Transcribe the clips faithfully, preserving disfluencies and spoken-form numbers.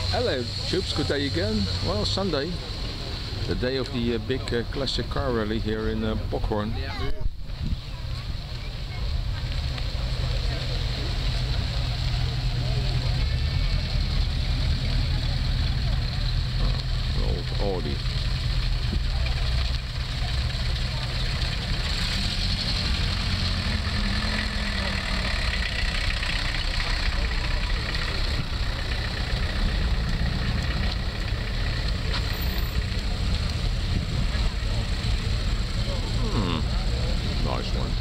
Hello troops, good day again. Well, Sunday, the day of the uh, big uh, classic car rally here in uh, Bockhorn. Oh, old Audi. Nice one.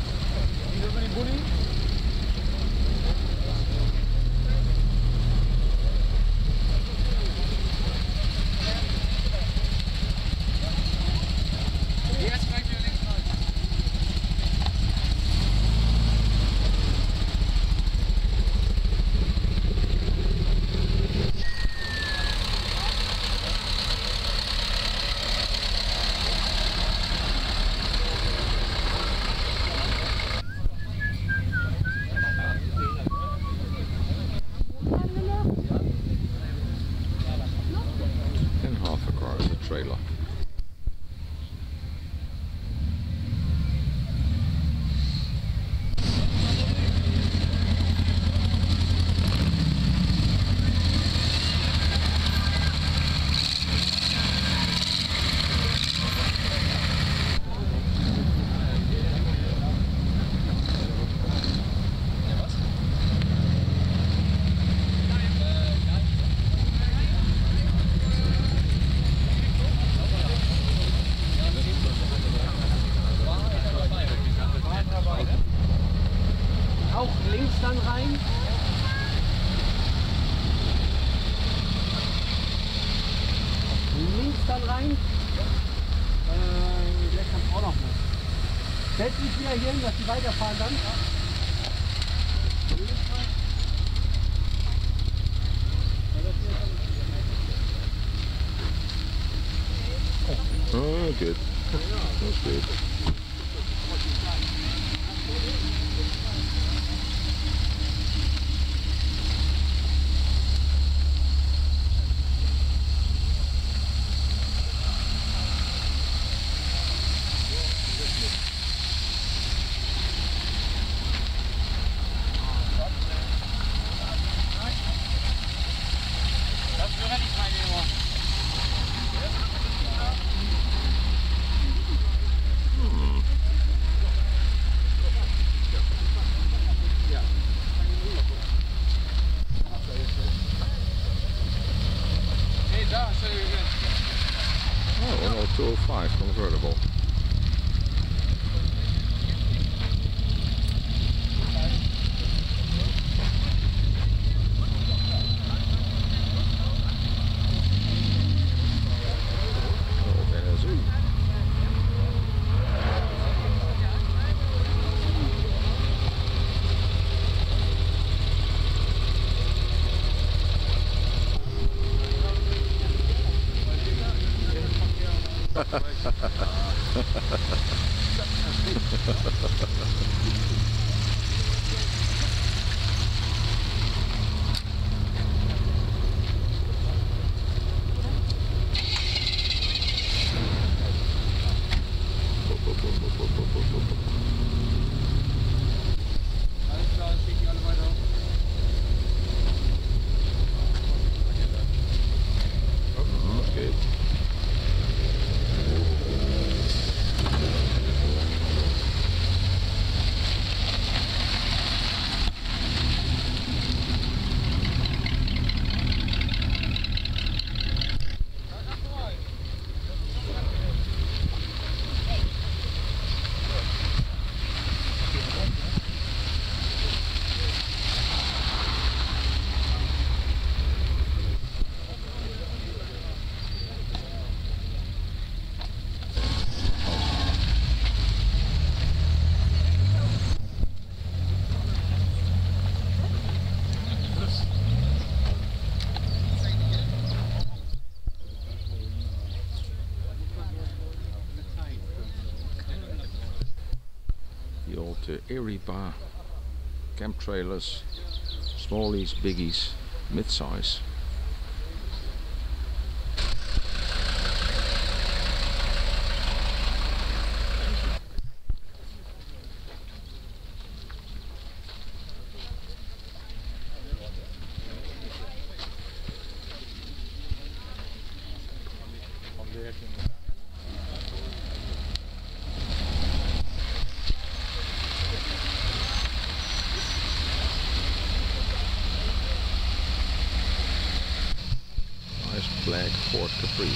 Trailer. Auch links dann rein. Links dann rein. Äh, der kann auch noch mit. Setz dich wieder hier hin, dass die weiterfahren dann. Oh, good. That's good. Oh, two oh five convertible. The old uh, Eriba camp trailers, smallies, biggies, mid-size. Nice black Ford Capri.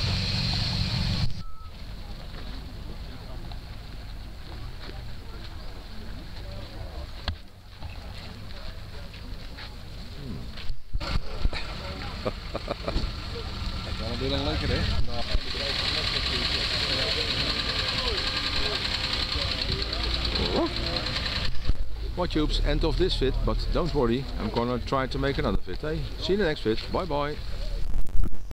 Dat is wel weer een lekker, hè? Well, tubes, end of this fit, but don't worry, I'm gonna try to make another fit, eh? See you in the next fit, bye bye!